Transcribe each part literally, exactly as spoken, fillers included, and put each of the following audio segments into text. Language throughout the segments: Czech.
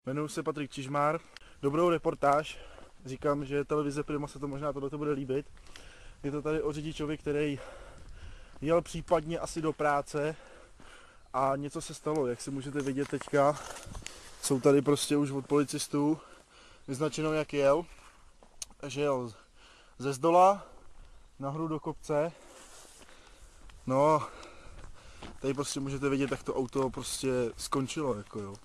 Jmenuji se Patrik Čižmár. Dobrou reportáž. Říkám, že televize Prima se to možná tohleto bude líbit. Je to tady o řidičovi, který jel případně asi do práce a něco se stalo. Jak si můžete vidět teďka, jsou tady prostě už od policistů vyznačeno, jak jel. Že jel ze zdola nahoru do kopce. No, tady prostě můžete vidět, jak to auto prostě skončilo, jako jo.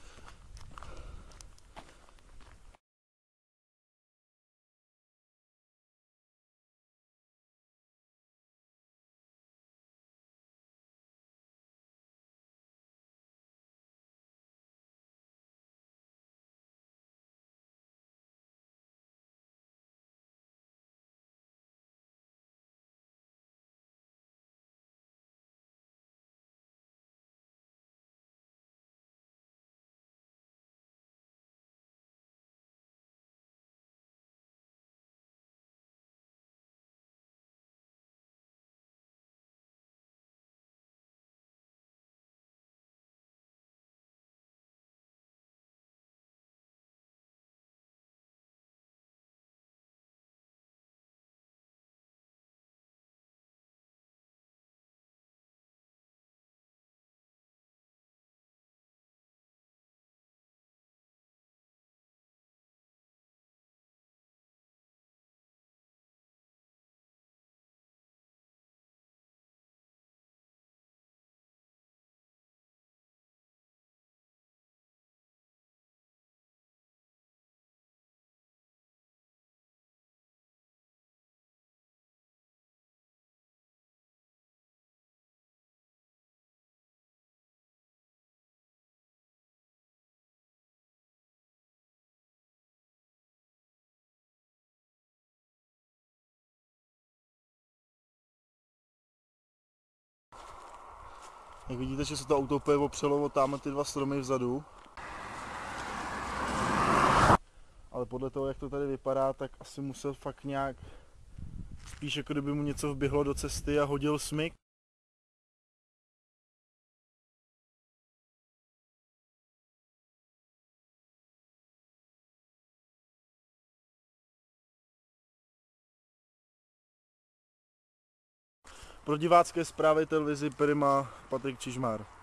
Jak vidíte, že se to auto úplně opřelo o tamhle ty dva stromy vzadu. Ale podle toho, jak to tady vypadá, tak asi musel fakt nějak, spíš jako kdyby mu něco vběhlo do cesty a hodil smyk. Pro divácké zprávy televizi Prima Patrik Čižmár.